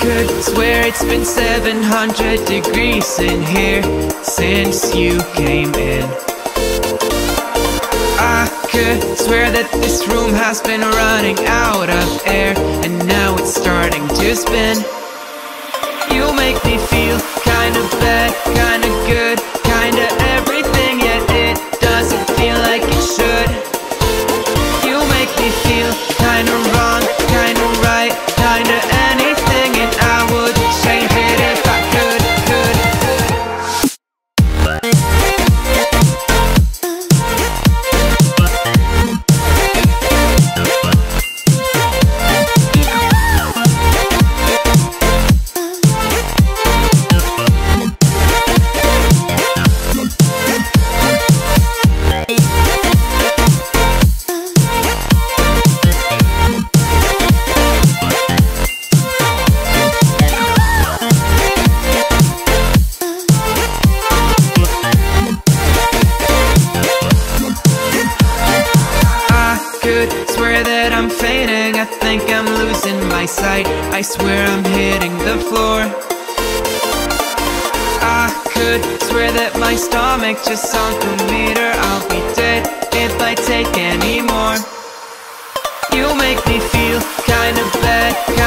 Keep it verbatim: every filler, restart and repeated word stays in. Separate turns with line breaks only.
could swear it's been seven hundred degrees in here since you came in. I could swear that this room has been running out of air, and now it's starting to spin. You make me feel kinda bad, kinda good, kinda everything, yet it doesn't feel like it should. You make me feel kinda wrong, kinda right, kinda anything, and I would change it if I could, could, could. I'm fainting, I think I'm losing my sight, I swear I'm hitting the floor. I could swear that my stomach just sunk a meter. I'll be dead if I take any more. You make me feel kinda bad, kinda